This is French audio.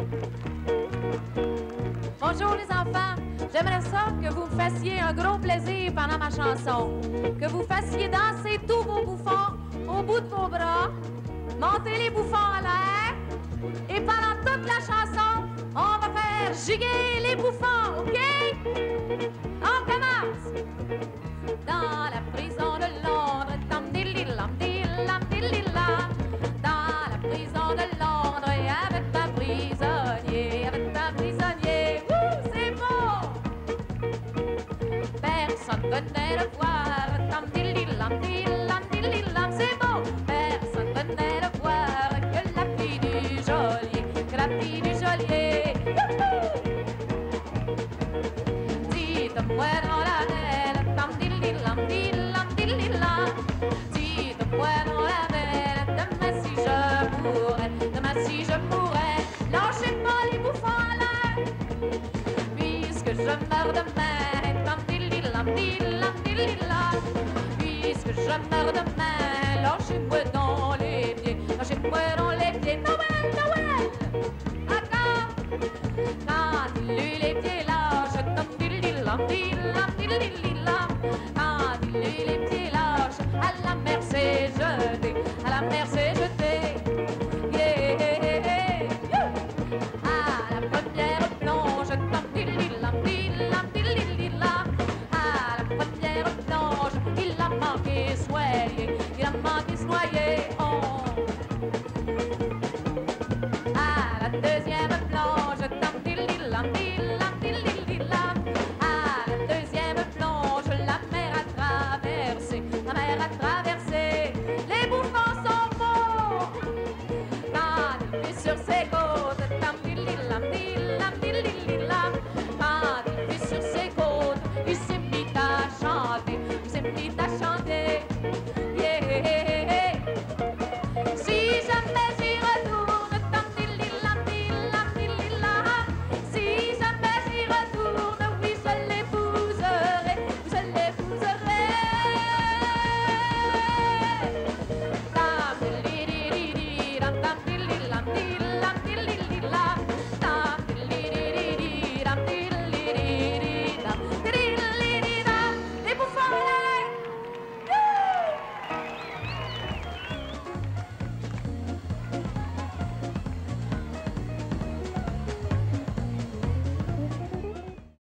Bonjour les enfants, j'aimerais ça que vous me fassiez un gros plaisir pendant ma chanson. Que vous fassiez danser tous vos bouffons au bout de vos bras, monter les bouffons à l'air, et pendant toute la chanson, on va faire giguer les bouffons, OK? On commence! Dans la prison de Londres, dans la prison de Londres, il y avait un prisonnier, c'est beau! Personne venait le voir, c'est beau! Personne venait le voir que la fille du geôlier, Dites-moi dans la belle, dites-moi dans la belle, demain si je mourrais, lâchez pas les bouffons à l'air, puisque je meurs demain, puisque je meurs demain, lâchez-moi dans les pieds, Noël, Noël, encore, quand il eut les pieds lâches, quand il eut les pieds lâches, à la mer s'est jeté, yeah. À la première plonge, à la première plonge, il a manqué se noyer, À la deuxième plonge, à la deuxième plonge, la mer a traversé, les bouffons sont beaux, quand il est sur ses côtes.